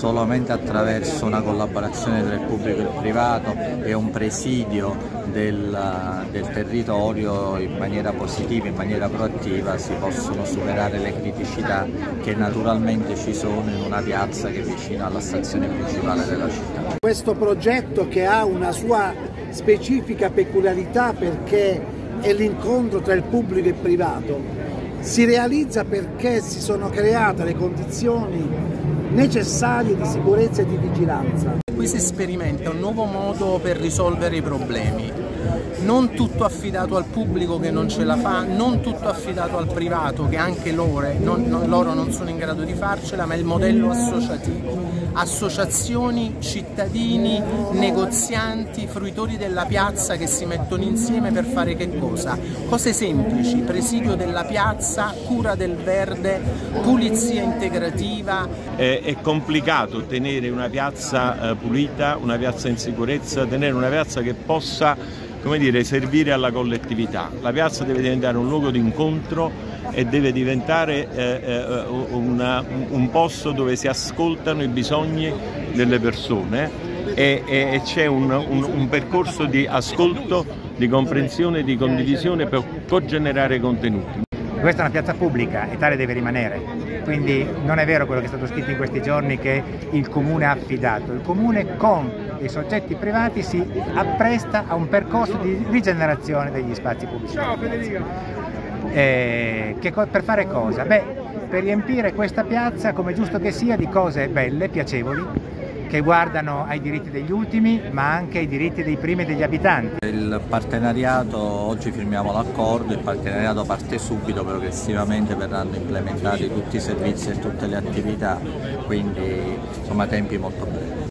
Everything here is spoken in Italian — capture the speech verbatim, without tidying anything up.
solamente attraverso una collaborazione tra il pubblico e il privato e un presidio del, del territorio in maniera positiva, in maniera proattiva, si possono superare le criticità che naturalmente ci sono in una piazza che è vicina alla stazione principale della città. Questo progetto, che ha una sua specifica peculiarità perché è l'incontro tra il pubblico e il privato, si realizza perché si sono create le condizioni necessarie di sicurezza e di vigilanza. Qui si sperimenta un nuovo modo per risolvere i problemi, non tutto affidato al pubblico che non ce la fa, non tutto affidato al privato che anche loro non, non, loro non sono in grado di farcela, ma il modello associativo. Associazioni, cittadini, negozianti, fruitori della piazza che si mettono insieme per fare che cosa? Cose semplici: presidio della piazza, cura del verde, pulizia integrativa. È, è complicato tenere una piazza eh, pulita, una piazza in sicurezza, tenere una piazza che possa, come dire, servire alla collettività. La piazza deve diventare un luogo di incontro e deve diventare eh, eh, una, un posto dove si ascoltano i bisogni delle persone e, e, e c'è un, un, un percorso di ascolto, di comprensione, di condivisione per cogenerare contenuti. Questa è una piazza pubblica e tale deve rimanere, quindi non è vero quello che è stato scritto in questi giorni che il Comune ha affidato. Il Comune con i soggetti privati si appresta a un percorso di rigenerazione degli spazi pubblici. Eh, che, per fare cosa? Beh, per riempire questa piazza, come giusto che sia, di cose belle, piacevoli, che guardano ai diritti degli ultimi ma anche ai diritti dei primi e degli abitanti. Il partenariato, oggi firmiamo l'accordo, il partenariato parte subito, progressivamente verranno implementati tutti i servizi e tutte le attività, quindi insomma tempi molto brevi.